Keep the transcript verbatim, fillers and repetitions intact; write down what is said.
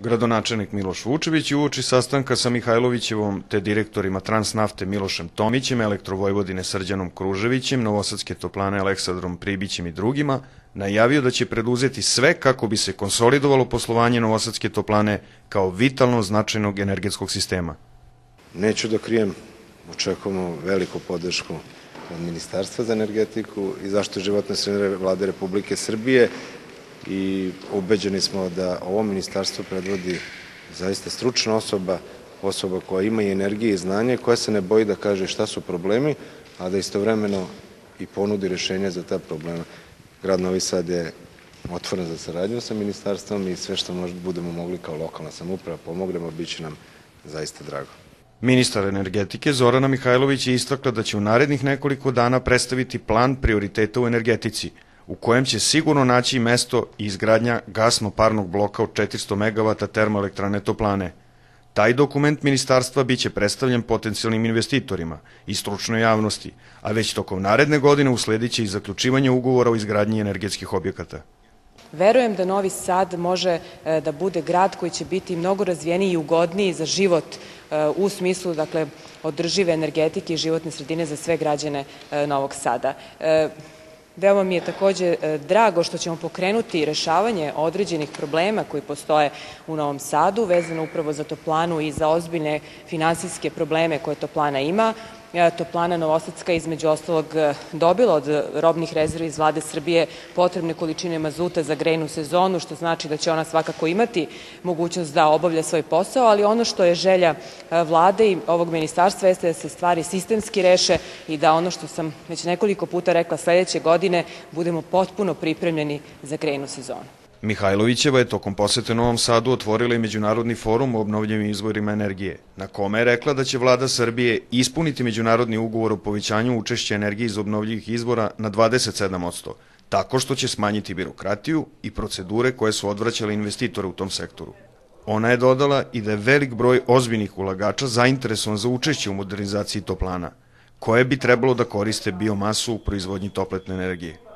Gradonačelnik Miloš Vučević uoči sastanka sa Mihajlovićevom te direktorima Transnafte Milošem Tomićem, Elektrovojvodine Srđanom Kruževićem, Novosadske toplane Aleksandrom Pribićem i drugima, najavio da će preduzeti sve kako bi se konsolidovalo poslovanje Novosadske toplane kao vitalno značajnog energetskog sistema. Neću da krijem, očekujemo veliku podršku od Ministarstva za energetiku i zaštitu životne sredine Vlade Republike Srbije i ubeđeni smo da ovo ministarstvo predvodi zaista stručna osoba, osoba koja ima i energije i znanje, koja se ne boji da kaže šta su problemi, a da istovremeno i ponudi rešenje za ta problema. Grad Novi Sad je otvoren za saradnju sa ministarstvom i sve što možda budemo mogli kao lokalna samouprava pomognemo, bit će nam zaista drago. Ministar energetike Zorana Mihajlović je istakla da će u narednih nekoliko dana predstaviti plan prioriteta u energetici, u kojem će sigurno naći mesto i izgradnja gasno-parnog bloka od četiristo megavata termoelektrane Toplane. Taj dokument ministarstva biće predstavljen potencijalnim investitorima i stručnoj javnosti, a već tokom naredne godine uslediće i zaključivanje ugovora o izgradnji energetskih objekata. Verujem da Novi Sad može da bude grad koji će biti mnogo razvijeniji i ugodniji za život u smislu, dakle, održive energetike i životne sredine za sve građane Novog Sada. Veoma mi je takođe drago što ćemo pokrenuti rešavanje određenih problema koji postoje u Novom Sadu, vezano upravo za toplanu i za ozbiljne finansijske probleme koje toplana ima. Toplana Novosadska između ostalog dobila od robnih rezervi iz Vlade Srbije potrebne količine mazuta za grejnu sezonu, što znači da će ona svakako imati mogućnost da obavlja svoj posao, ali ono što je želja Vlade i ovog ministarstva jeste da se stvari sistemski reše i da ono što sam već nekoliko puta rekla, sledeće godine budemo potpuno pripremljeni za grejnu sezonu. Mihajlovićeva je tokom posete Novom Sadu otvorila i Međunarodni forum o obnovljivim izvorima energije, na kome je rekla da će Vlada Srbije ispuniti međunarodni ugovor o povećanju učešća energije iz obnovljivih izvora na dvadeset sedam posto, tako što će smanjiti birokratiju i procedure koje su odvraćale investitore u tom sektoru. Ona je dodala i da je velik broj ozbiljnih ulagača zainteresovan za učešće u modernizaciji toplana, koje bi trebalo da koriste biomasu u proizvodnji topletne energije.